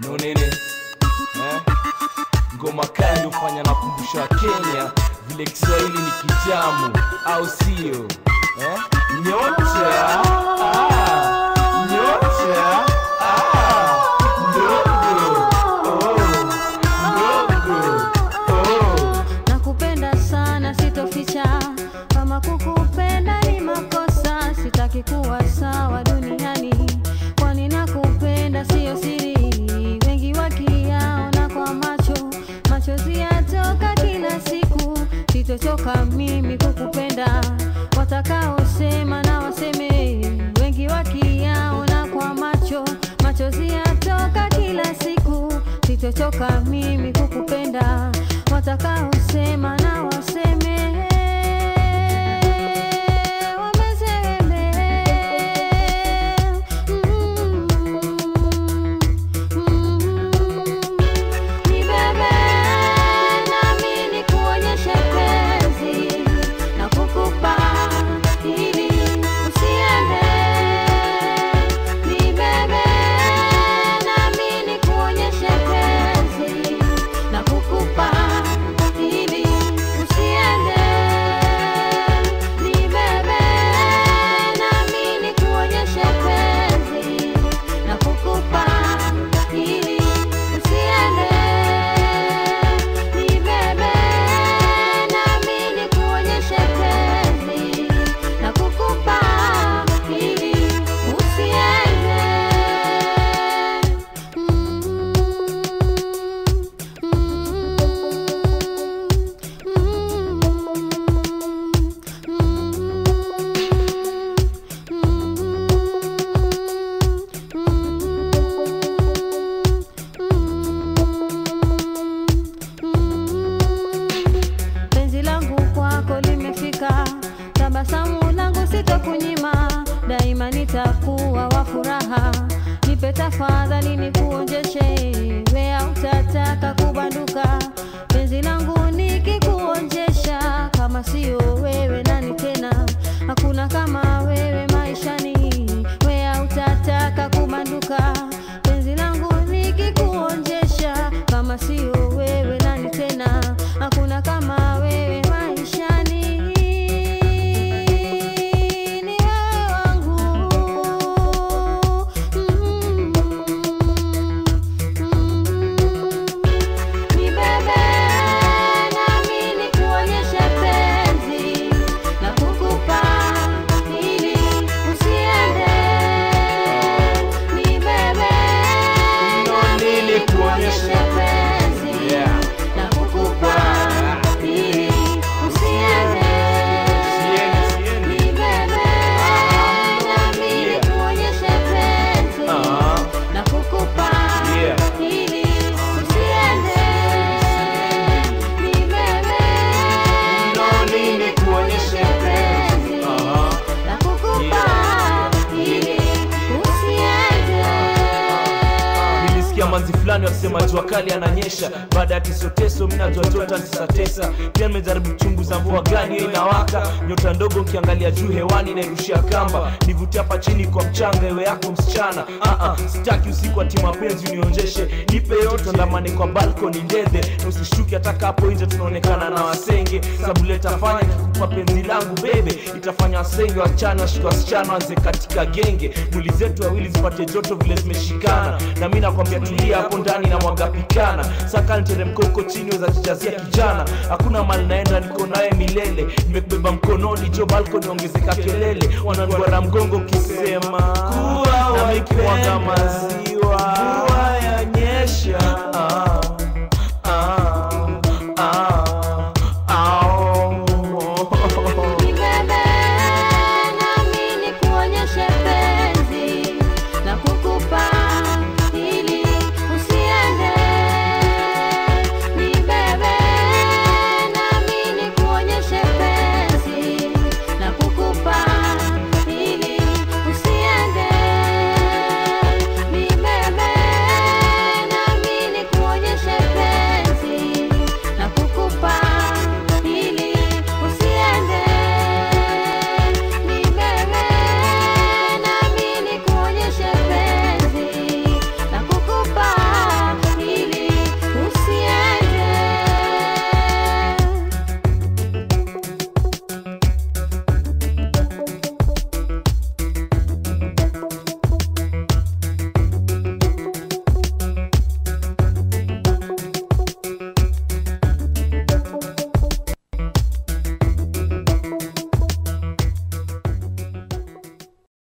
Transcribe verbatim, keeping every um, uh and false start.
no nini eh? Ngoma kali ufanya na kumbusha Kenya vile Kiswahili ni kitamu au sio eh? Nyota ah nyota ah ndogo oh ndogo oh nakupenda sana sitoficha kama kukupenda ni makosa sitaki kuwa sawa duniani kwani nakupenda sio siri wengi wakiyaona kwa macho machozi yatoka kila siku sitochoka mimi kukupenda watakao sema na waseme wengi wakiyaona kwa macho machozi yatoka kila siku sitochoka mimi kukupenda watakao sema na waseme tabasamu langu sitokunyima daima nitakuwa wa furaha nipe tafadhali nikuonjeshe wewe utataka kubanduka penzi langu nikikuonjesha kama sio wewe nani tena hakuna kama wewe maishani wewe utataka kubanduka penzi langu nikikuonjesha kama sio wewe nani tena hakuna kama wewe maishani manzi fulani wakisema jua kali ananyesha baada ya tisoteso mimi najua tota nisatesa pia nimejaribu kuchunguza mvua gani inawaka nyota ndogo kiangalia juu hewani nairushia kamba nivutia hapa chini kwa mchanga iwe yako msichana ah ah sitaki usiku ati mapenzi unionjeshe nipe yote ndamane kwa balcony ndede na usishuki hata hapo nje tunaonekana na wasenge sababu leta fanya kukupa penzi langu bebe itafanya wasenge wachana shika wasichana wanze katika genge mwili zetu wawili zipate joto vile zimeshikana na mimi nakwambia tulia hapo ndani na mwaga pikana saka niteremko huko chini weza jijazia kijana hakuna mali naenda niko naye milele nimekubeba mkononi jo balcony ongezeka kelele wananduara mgongo kisema kuwa na miki mwaga mazi